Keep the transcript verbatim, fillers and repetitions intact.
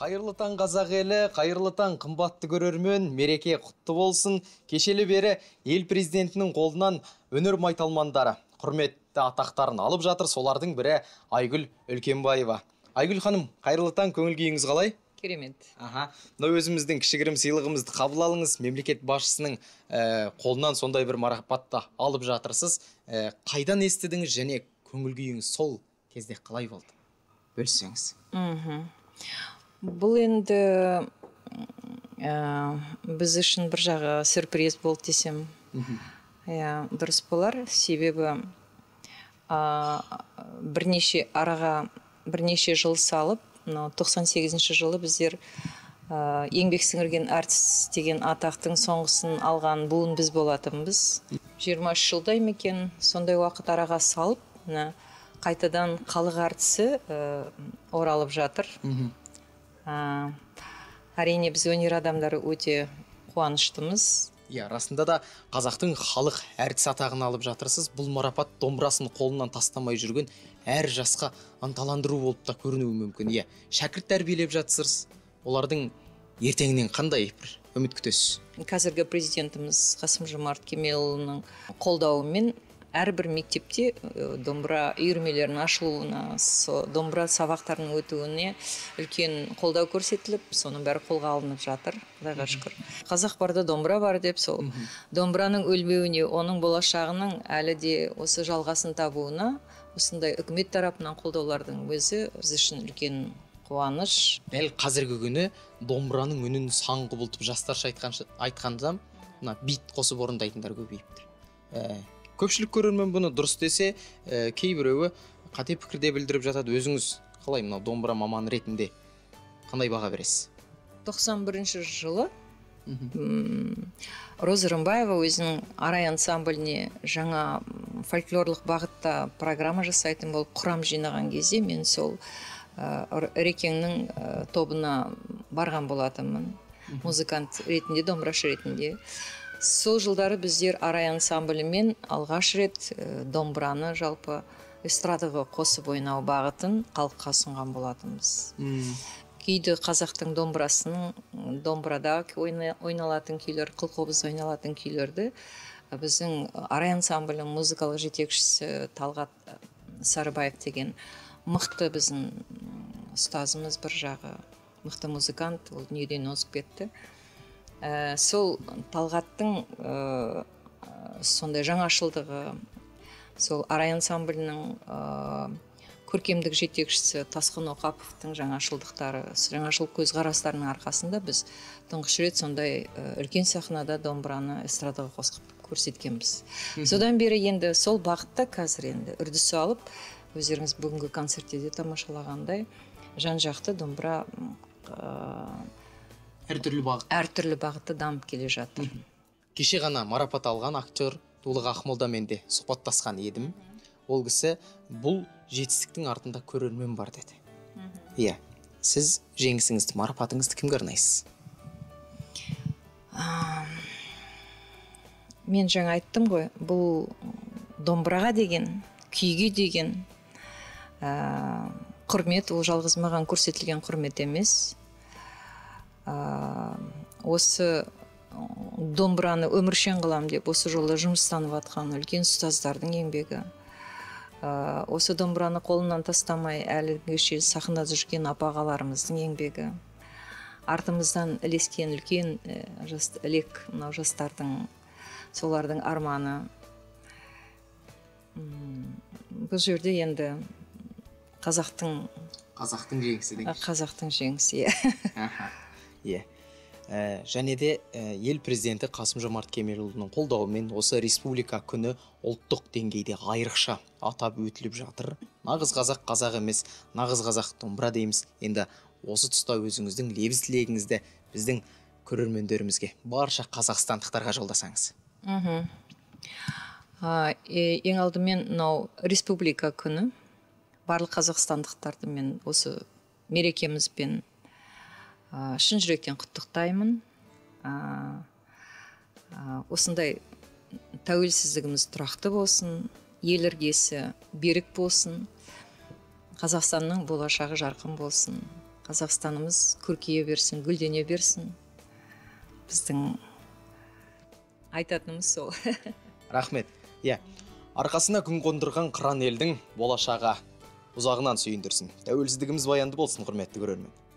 Қайырлы таң қазақ елі, қайырлы таң қымбатты көрермен, мереке құтты болсын. Кешелі бері ел президентінің қолынан өнер майталмандары құрметті атақтарын алып жатыр. Солардың бірі Айгүл Үлкенбаева. Айгүл ханым, қайырлы таң, көңіл күйіңіз қалай? Керемет. Аха. Мына өзіміздің кішігірім сыйлығымызды қабыл алыңыз. Мемлекет басшысының ә, қолынан сондай бір марапатты алып жатырсыз. Ә, қайдан естідіңіз және көңіл күйіңіз сол кезде қалай болды? Бөліссеңіз. Мхм. Бұл енді ә, біз үшін бір жағы сюрприз болды десем. Иә, дұрыс болар. Себебі ә, бірнеше араға бірнеше жыл салып, тоқсан сегізінші жылы біздер ә, еңбек сіңірген әртіс деген атақтың соңғысын алған буын біз болатынбыз. жиырма үш жылдай мекен сондай уақыт араға салып, мына қайтадан халық әртісі ә, оралып жатыр. Ә, әрине біз өнер адамдары өте қуаныштымыз. Иә, расында да қазақтың халық әртіс атағын алып жатырсыз. Бұл марапат домбырасын қолынан тастамай жүрген әр жасқа ынталандыру болып та көрінуі мүмкін. Иә, шәкірт тәрбиелеп жатсыз. Олардың ертеңінен қандай бір үміт күтесіз? Қазіргі президентіміз Қасым-Жомарт Кемелұлының қолдауымен әрбір мектепте домбыра үйірмелерінің ашылуына, домбыра сабақтарының өтуіне үлкен қолдау көрсетіліп, соның бәрі қолға алынып жатыр. Құдайға шүкір. Қазақ барда домбыра бар деп, сол домбыраның өлмеуіне, оның болашағының әлі де осы жалғасын табуына, осындай үкімет тарапынан қолдаулардың өзі біз үшін үлкен қуаныш. Дәл қазіргі күні домбыраның үнін сан құбылтып жастарша айтқанда, мына бит қосып орындайтындар көбейіп тұр. Көпшілік көрермен бұны дұрыс десе, ә, кейбіреуі қате пікірде білдіріп жатады. Өзіңіз қалай мынау домбыра маманы ретінде қандай баға бересіз? тоқсан бірінші жылы Роза Рымбаева өзінің арай ансамбліне жаңа фольклорлық бағытта программа жасайтын болып құрам жинаған кезде мен сол ә, Рекеңнің ә, тобына барған болатынмын. Музыкант ретінде, домбырашы ретінде. Сол жылдары біздер арай ансамблімен алғаш рет домбыраны жалпы эстрадаға қосып ойнау бағытын халыққа ұсынған болатынбыз. Кейде қазақтың домбырасының домбырада ойналатын күйлер, қылқобыз ойналатын күйлерді біздің арай ансамблінің музыкалық жетекшісі Талғат Сарыбаев деген мықты біздің ұстазымыз, бір жағы мықты музыкант, ол дүниеден озып кетті. Ә, сол Талғаттың ә, сондай жаңашылдығы, сол арай ансамблінің ә, көркемдік жетекшісі Тасқын Оқаповтың жаңашылдықтары, жаңашыл көзқарастарының арқасында біз тұңғыш рет сондай ә, үлкен сахнада домбыраны эстрадаға қосып көрсеткенбіз. Содан бері енді сол бағытта қазір енді үрдіс алып, өздеріңіз бүгінгі концертте де тамашалағандай жан-жақты домбыра ә, әртүрлі бағыт. әртүрлі бағытты дамып келе жатыр. Кеше ғана марапат алған актер Дулыға Ақмолдамен де сұхбаттасқан едім. Ол кісі бұл жетістіктің артында көрермен бар деді. Иә, сіз жеңісіңізді, марапатыңызды кімге арнайсыз? Мен жаңа айттым ғой, бұл домбыраға деген, күйге деген ә, құрмет, ол жалғыз маған көрсетілген құрмет емес. Ә, осы домбыраны өміршең қылам деп осы жолда жұмыстанып жатқан үлкен ұстаздардың еңбегі. Ә, осы домбыраны қолынан тастамай әлі сахнада жүрген апа-ағаларымыздың еңбегі. Артымыздан ілескен үлкен ә, жас, ілек мынау жастардың, солардың арманы. Бұл жерде енді қазақтың қазақтың жеңісі деген. Қазақтың жеңісі, иә. Иә. Ә, және де ә, ел президенті Қасым-Жомарт Кемелұлының қолдауымен осы республика күні ұлттық деңгейде айрықша атап өтіліп жатыр. Нағыз қазақ қазақ емес, нағыз қазақ домбыра дейміз. Енді осы тұста өзіңіздің лебіз тілегіңізді біздің көрермендерімізге, барша қазақстандықтарға жолдасаңыз. Мхм. Ә, ең алдымен мынау республика күні барлық қазақстандықтарды мен осы мерекемізбен ә, шын жүректен құттықтаймын. Ә, ә, осындай тәуелсіздігіміз тұрақты болсын, ел іргесі берік болсын, Қазақстанның болашағы жарқын болсын. Қазақстанымыз көркейе берсін, гүлдене берсін. Біздің айтатынымыз сол. Рахмет. Иә, арқасына күн қондырған қыран елдің болашағы ұзағынан сүйіндірсін. Тәуелсіздігіміз баянды болсын, құрметті көрермен.